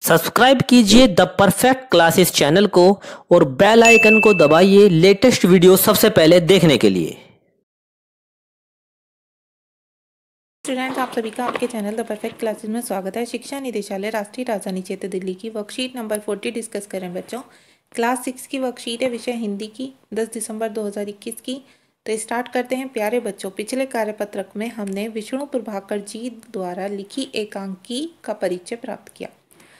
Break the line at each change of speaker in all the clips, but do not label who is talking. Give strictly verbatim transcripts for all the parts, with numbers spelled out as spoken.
Subscribe कीजिए the perfect classes channel को और बेल आइकन को दबाइए लेटेस्ट वीडियो सबसे पहले देखने के लिए।
स्टूडेंट्स, आप सभी का आपके चैनल द परफेक्ट क्लासेस में स्वागत है। शिक्षा निदेशालय राष्ट्रीय राजधानी क्षेत्र दिल्ली की वर्कशीट नंबर चालीस डिस्कस करें बच्चों। क्लास सिक्स की वर्कशीट है, विषय हिंदी की, दस दिसंबर दो हज़ार इक्कीस की। तो स्टार्ट करते हैं। प्यारे बच्चों, पिछले कार्यपत्रक में हमने विष्णु प्रभाकर जी द्वारा लिखी एकांकी का परिचय प्राप्त किया।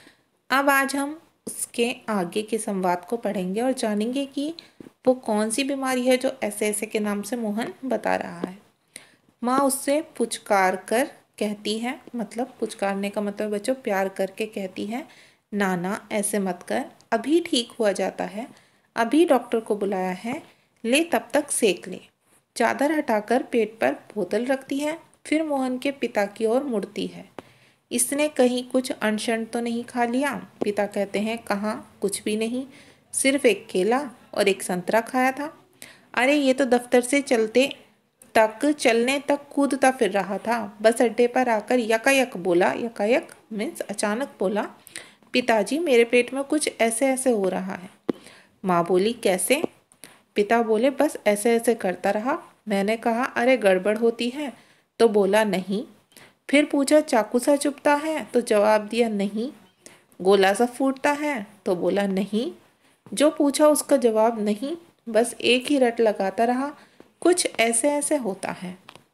अब आज हम उसके आगे के संवाद को पढ़ेंगे और जानेंगे कि वो कौन सी बीमारी है जो ऐसे ऐसे के नाम से मोहन बता रहा है। माँ उससे पुचकार कर कहती है, मतलब पुचकारने का मतलब बच्चों प्यार करके कहती है, नाना ऐसे मत कर, अभी ठीक हुआ जाता है, अभी डॉक्टर को बुलाया है, ले तब तक सेक ले। चादर हटाकर पेट पर बोतल रखती है, फिर मोहन के पिता की ओर मुड़ती है। इसने कहीं कुछ अनशन तो नहीं खा लिया? पिता कहते हैं, कहाँ, कुछ भी नहीं, सिर्फ एक केला और एक संतरा खाया था। अरे ये तो दफ्तर से चलते तक चलने तक कूदता फिर रहा था, बस अड्डे पर आकर यकायक बोला, यकायक मीन्स अचानक बोला, पिताजी मेरे पेट में कुछ ऐसे ऐसे हो रहा है। माँ बोली, कैसे? पिता बोले, बस ऐसे ऐसे करता रहा। मैंने कहा, अरे गड़बड़ होती है, तो बोला नहीं। फिर पूछा, चाकू सा चुभता है? तो जवाब दिया नहीं। गोला सा फूटता है? तो बोला नहीं। जो पूछा उसका जवाब नहीं, बस एक ही रट लगाता रहा, कुछ ऐसे ऐसे होता है।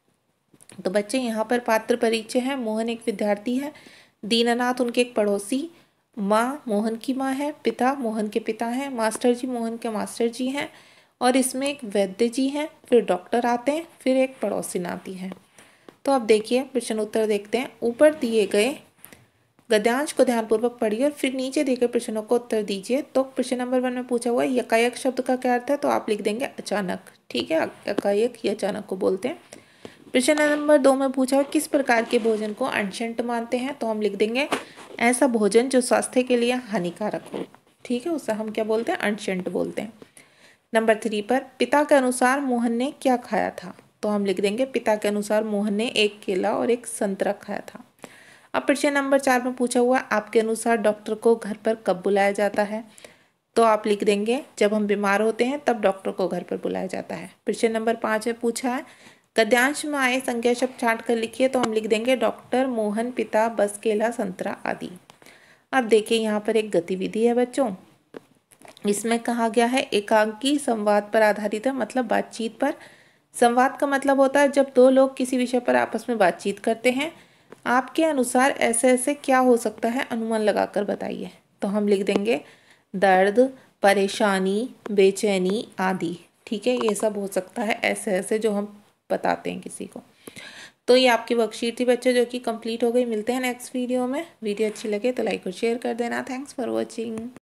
तो बच्चे यहाँ पर पात्र परिचय है। मोहन एक विद्यार्थी है, दीनानाथ उनके एक पड़ोसी, माँ मोहन की माँ है, पिता मोहन के पिता हैं, मास्टर जी मोहन के मास्टर जी हैं, और इसमें एक वैद्य जी हैं, फिर डॉक्टर आते हैं, फिर एक पड़ोसिन आती है। तो अब देखिए प्रश्न उत्तर देखते हैं। ऊपर दिए गए गद्यांश को ध्यानपूर्वक पढ़िए और फिर नीचे दिए गए प्रश्नों को उत्तर दीजिए। तो प्रश्न नंबर वन में पूछा हुआ है यकायक शब्द का क्या अर्थ है, तो आप लिख देंगे अचानक। ठीक है, यकायक ये अचानक को बोलते हैं। प्रश्न नंबर दो में पूछा हुआ किस प्रकार के भोजन को अनशंट मानते हैं, तो हम लिख देंगे ऐसा भोजन जो स्वास्थ्य के लिए हानिकारक हो। ठीक है, उसे हम क्या बोलते हैं, अनशंट बोलते हैं। नंबर थ्री पर पिता के अनुसार मोहन ने क्या खाया था, तो हम लिख देंगे पिता के अनुसार मोहन ने एक केला और एक संतरा खाया था। अब प्रश्न नंबर चार में पूछा हुआ आपके अनुसार डॉक्टर को घर पर कब बुलाया जाता है, तो आप लिख देंगे जब हम बीमार होते हैं तब डॉक्टर को घर पर बुलाया जाता है। प्रश्न नंबर पाँच में पूछा है गद्यांश में आए संज्ञा शब्द छांट कर लिखिए, तो हम लिख देंगे डॉक्टर, मोहन, पिता, बस, केला, संतरा आदि। अब देखिए यहाँ पर एक गतिविधि है बच्चों, इसमें कहा गया है एकांकी संवाद पर आधारित है, मतलब बातचीत पर। संवाद का मतलब होता है जब दो लोग किसी विषय पर आपस में बातचीत करते हैं। आपके अनुसार ऐसे ऐसे क्या हो सकता है, अनुमान लगाकर बताइए। तो हम लिख देंगे दर्द, परेशानी, बेचैनी आदि। ठीक है, ये सब हो सकता है ऐसे ऐसे जो हम बताते हैं किसी को। तो ये आपकी वर्कशीट थी बच्चों, जो कि कंप्लीट हो गई। मिलते हैं नेक्स्ट वीडियो में। वीडियो अच्छी लगे तो लाइक और शेयर कर देना। Thanks for watching.